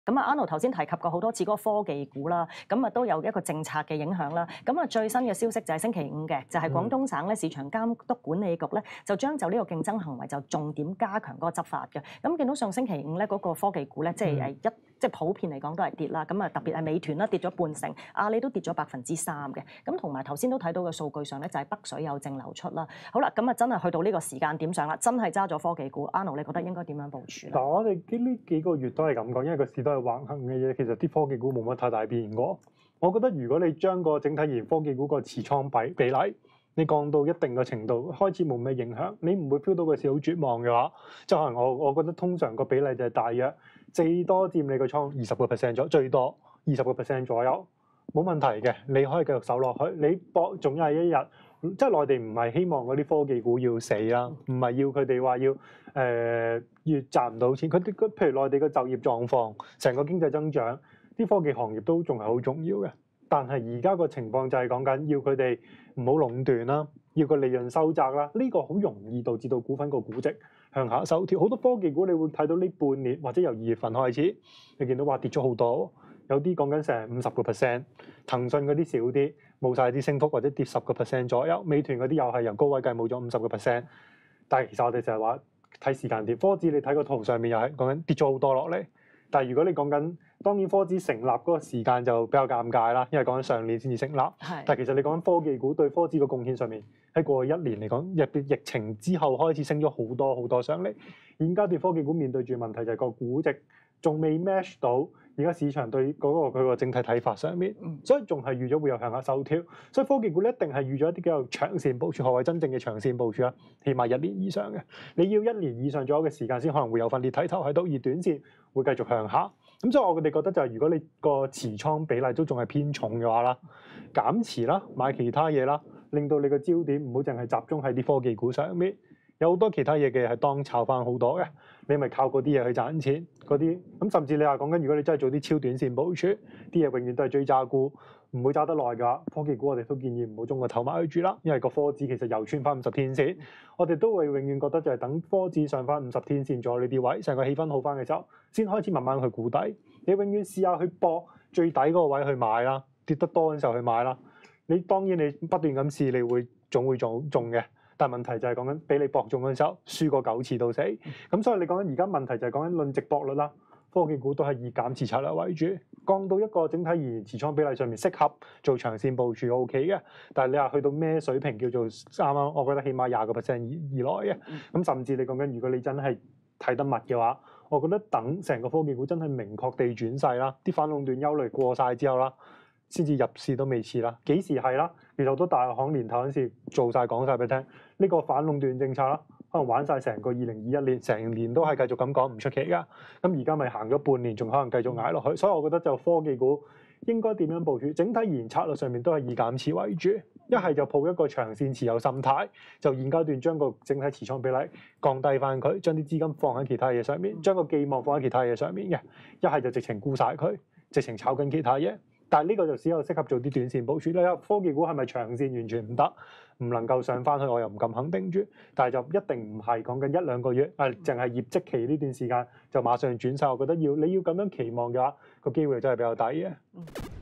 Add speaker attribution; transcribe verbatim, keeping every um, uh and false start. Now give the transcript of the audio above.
Speaker 1: 咁啊，Arnold 頭先提及過好多次嗰個科技股啦，咁啊都有一個政策嘅影響啦。咁啊最新嘅消息就係星期五嘅，就係、是、廣東省咧市場監督管理局咧就將就呢個競爭行為就重點加強嗰個執法嘅。咁見到上星期五咧嗰個科技股咧，即係誒一即係普遍嚟講都係跌啦。咁啊特別係美團啦跌咗半成，阿里都跌咗百分之三嘅。咁同埋頭先都睇到嘅數據上咧就係北水有淨流出啦。好啦，咁啊真係去到呢個時間點上啦，真係揸咗科技股。Arnold 你覺得應該點樣部署咧？
Speaker 2: 嗱，我哋呢幾個月都係咁講，因為個市都係橫行嘅嘢，其實啲科技股冇乜太大變過。我覺得如果你將個整體而言科技股個持倉比比例，你降到一定嘅程度，開始冇咩影響，你唔會 feel 到個市好絕望嘅話，即係可能我我覺得通常個比例就係大約最多佔你個倉二十個 percent 咗，最多二十個 percent 左右，冇問題嘅，你可以繼續守落去。你博總有一日，即係內地唔係希望嗰啲科技股要死啦，唔係要佢哋話要誒、呃、越賺唔到錢。佢啲譬如內地嘅就業狀況，成個經濟增長，啲科技行業都仲係好重要嘅。但係而家個情況就係講緊要佢哋唔好壟斷啦，要個利潤收窄啦。呢、這個好容易導致到股份個估值向下收調。好多科技股你會睇到呢半年或者由二月份開始，你見到話跌咗好多，有啲講緊成五十個 percent。騰訊嗰啲少啲，冇晒啲升幅或者跌十個 percent 左右。美團嗰啲又係由高位計冇咗五十個 percent。但係其實我哋就係話睇時間點，科指你睇個圖上面又係講緊跌咗好多落嚟。但係如果你講緊，當然科指成立嗰個時間就比較尷尬啦，因為講緊上年先至成立。
Speaker 1: 係。
Speaker 2: 但係其實你講緊科技股對科指個貢獻上面，喺過去一年嚟講，入疫情之後開始升咗好多好多上嚟。現階段科技股面對住問題就係個估值仲未 match 到而家市場對嗰個佢個整體睇法上面，所以仲係預咗會有向下收挑。所以科技股咧一定係預咗一啲比較長線部署。何謂真正嘅長線部署啊？起碼一年以上嘅，你要一年以上左右嘅時間先可能會有份啲睇頭喺度，而短線會繼續向下。咁所以我哋覺得就係如果你個持倉比例都仲係偏重嘅話啦，減持啦，買其他嘢啦，令到你個焦點唔好淨係集中喺啲科技股上面。有好多其他嘢嘅係當炒翻好多嘅，你咪靠嗰啲嘢去賺錢嗰啲。咁甚至你話講緊，如果你真係做啲超短線部署，啲嘢永遠都係追揸股，唔會揸得耐㗎。科技股我哋都建議唔好中個頭埋去住啦，因為個科指其實又穿翻五十天線，我哋都會永遠覺得就係等科指上翻五十天線咗呢啲位，成個氣氛好翻嘅時候，先開始慢慢去估底。你永遠試下去搏最底嗰個位去買啦，跌得多嘅時候去買啦。你當然你不斷咁試，你會總會中中嘅。但係問題就係講緊俾你博中嗰陣時候，輸過九次到死。咁所以你講緊而家問題就係講緊論值博率啦。科技股都係以減持策略為主，降到一個整體而言持倉比例上面適合做長線部署 O K 嘅。但係你話去到咩水平叫做啱啱？我覺得起碼廿個 percent 以以內嘅。咁甚至你講緊如果你真係睇得密嘅話，我覺得等成個科技股真係明確地轉勢啦，啲反壟斷憂慮過晒之後啦，先至入市都未遲啦。幾時係啦？其實好多大行年頭嗰陣時做晒講晒俾你聽，呢個反壟斷政策啦，可能玩晒成個二零二一年，成年都係繼續咁講唔出奇㗎。咁而家咪行咗半年，仲可能繼續捱落去。所以我覺得就科技股應該點樣部署？整體而言策略上面都係以減持為主，一係就抱一個長線持有心態，就現階段將個整體持倉比例降低翻佢，將啲資金放喺其他嘢上面，將個寄望放喺其他嘢上面嘅。一係就直情沽晒佢，直情炒緊其他嘢。但係呢個就只有適合做啲短線部署啦。科技股係咪長線完全唔得，唔能夠上翻去，我又唔敢肯定住。但係就一定唔係講緊一兩個月，誒淨係業績期呢段時間就馬上轉勢。我覺得要你要咁樣期望嘅話，個機會真係比較低嘅。